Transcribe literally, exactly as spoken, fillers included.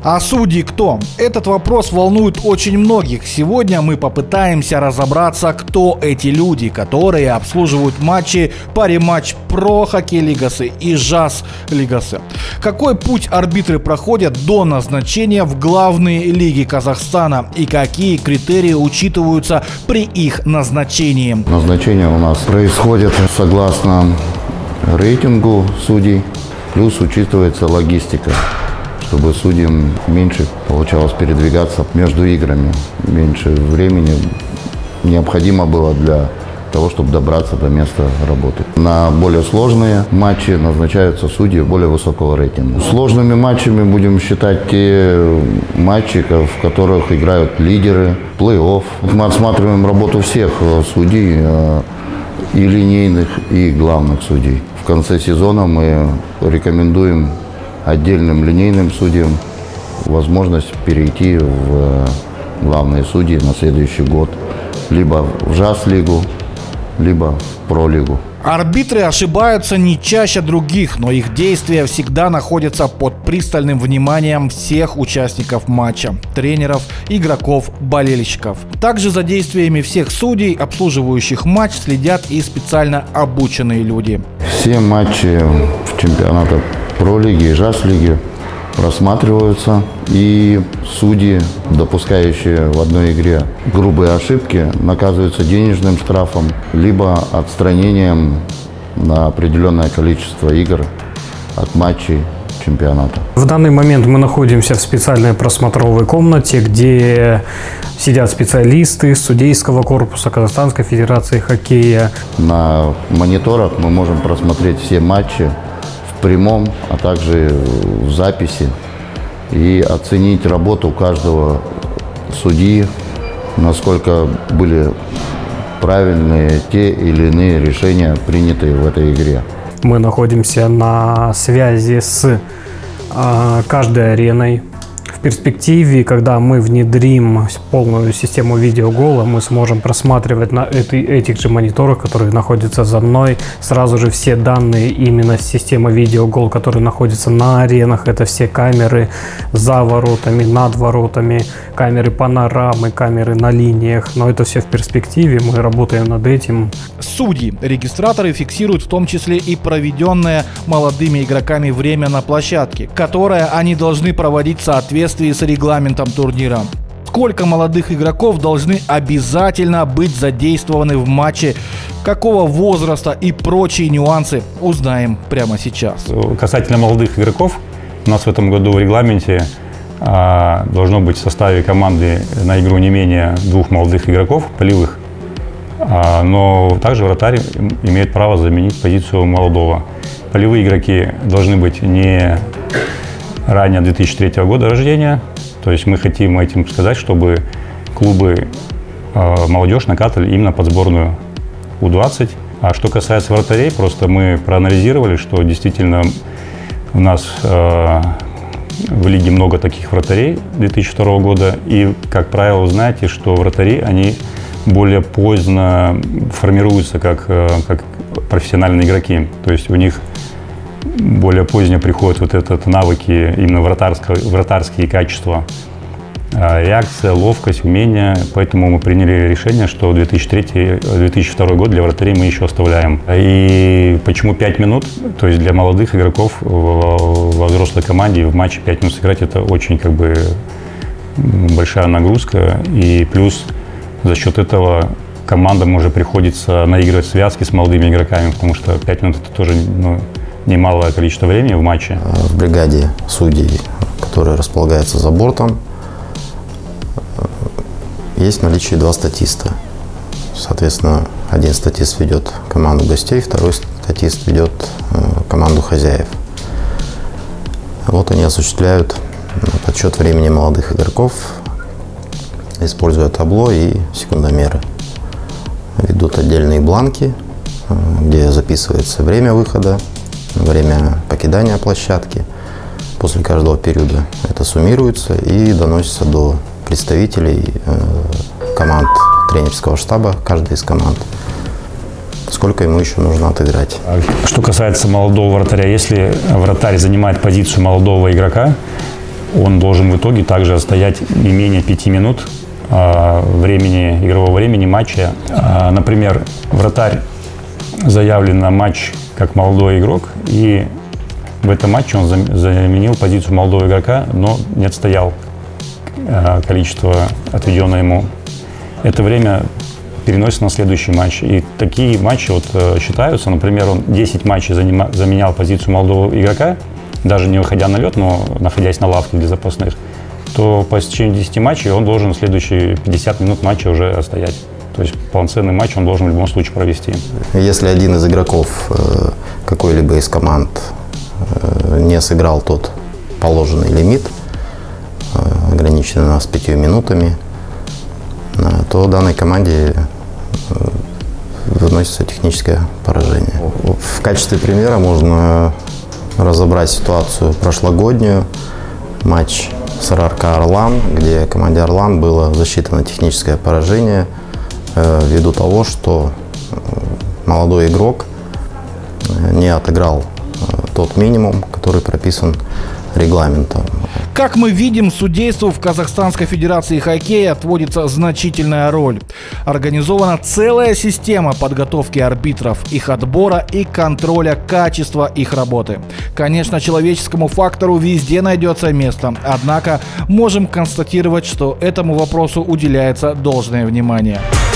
А судьи кто? Этот вопрос волнует очень многих. Сегодня мы попытаемся разобраться, кто эти люди, которые обслуживают матчи Париматч Про Хоккей Лигасы и ЖАС Лигасы. Какой путь арбитры проходят до назначения в главные лиги Казахстана и какие критерии учитываются при их назначении? Назначение у нас происходит согласно рейтингу судей, плюс учитывается логистика, чтобы судьям меньше получалось передвигаться между играми, меньше времени необходимо было для того, чтобы добраться до места работы. На более сложные матчи назначаются судьи более высокого рейтинга. Сложными матчами будем считать те матчи, в которых играют лидеры, плей-офф. Мы отсматриваем работу всех судей, и линейных, и главных судей. В конце сезона мы рекомендуем отдельным линейным судьям возможность перейти в главные судьи на следующий год, либо в ЖАС-лигу, либо в Про-лигу. Арбитры ошибаются не чаще других, но их действия всегда находятся под пристальным вниманием всех участников матча, тренеров, игроков, болельщиков. Также за действиями всех судей, обслуживающих матч, следят и специально обученные люди. Все матчи в чемпионатах Про-лиги и ЖАС-лиги рассматриваются, и судьи, допускающие в одной игре грубые ошибки, наказываются денежным штрафом, либо отстранением на определенное количество игр от матчей чемпионата. В данный момент мы находимся в специальной просмотровой комнате, где сидят специалисты судейского корпуса Казахстанской Федерации Хоккея. На мониторах мы можем просмотреть все матчи в прямом, а также в записи, и оценить работу каждого судьи, насколько были правильные те или иные решения, принятые в этой игре. Мы находимся на связи с э, каждой ареной. В перспективе, когда мы внедрим полную систему видеогола, мы сможем просматривать на этой, этих же мониторах, которые находятся за мной, сразу же все данные именно с системы видеогол, которые находятся на аренах. Это все камеры за воротами, над воротами, камеры панорамы, камеры на линиях. Но это все в перспективе, мы работаем над этим. Судьи, регистраторы фиксируют в том числе и проведенное молодыми игроками время на площадке, которое они должны проводить в соответствии с регламентом турнира. Сколько молодых игроков должны обязательно быть задействованы в матче, какого возраста и прочие нюансы узнаем прямо сейчас. Касательно молодых игроков, у нас в этом году в регламенте а, должно быть в составе команды на игру не менее двух молодых игроков, полевых, а, но также вратарь имеет право заменить позицию молодого. Полевые игроки должны быть не ранее две тысячи третьего года рождения. То есть мы хотим этим сказать, чтобы клубы э, молодежь накатывали именно под сборную У двадцать. А что касается вратарей, просто мы проанализировали, что действительно у нас э, в лиге много таких вратарей две тысячи второго года. И, как правило, вы знаете, что вратари, они более поздно формируются как, э, как профессиональные игроки. То есть у них более поздно приходят вот это навыки, именно вратарские качества, реакция, ловкость, умения. Поэтому мы приняли решение, что две тысячи третий — две тысячи второй год для вратарей мы еще оставляем. И почему пять минут? То есть для молодых игроков во взрослой команде в матче пять минут сыграть — это очень как бы большая нагрузка. И плюс за счет этого командам уже приходится наигрывать связки с молодыми игроками, потому что пять минут — это тоже, ну, немалое количество времени в матче. В бригаде судей, которая располагается за бортом, есть в наличии два статиста. Соответственно, один статист ведет команду гостей, второй статист ведет команду хозяев. Вот они осуществляют подсчет времени молодых игроков, используя табло и секундомеры. Ведут отдельные бланки, где записывается время выхода, время покидания площадки. После каждого периода это суммируется и доносится до представителей э, команд тренерского штаба, каждой из команд, сколько ему еще нужно отыграть. Что касается молодого вратаря, если вратарь занимает позицию молодого игрока, он должен в итоге также отстоять не менее пяти минут э, времени, игрового времени матча. Э, например, вратарь заявлен на матч как молодой игрок, и в этом матче он заменил позицию молодого игрока, но не отстоял э, количество, отведенное ему. Это время переносится на следующий матч. И такие матчи вот, э, считаются. Например, он десять матчей занима, заменял позицию молодого игрока, даже не выходя на лед, но находясь на лавке для запасных, то по истечении десяти матчей он должен следующие пятьдесят минут матча уже отстоять. То есть полноценный матч он должен в любом случае провести. Если один из игроков какой-либо из команд не сыграл тот положенный лимит, ограниченный у нас пятью минутами, то данной команде выносится техническое поражение. В качестве примера можно разобрать ситуацию прошлогоднюю. Матч с эр эр ка «Орлан», где команде «Орлан» было засчитано техническое поражение э, ввиду того, что молодой игрок не отыграл э, тот минимум, который прописан регламентом. Как мы видим, судейству в Казахстанской Федерации хоккея отводится значительная роль. Организована целая система подготовки арбитров, их отбора и контроля качества их работы. Конечно, человеческому фактору везде найдется место, однако можем констатировать, что этому вопросу уделяется должное внимание.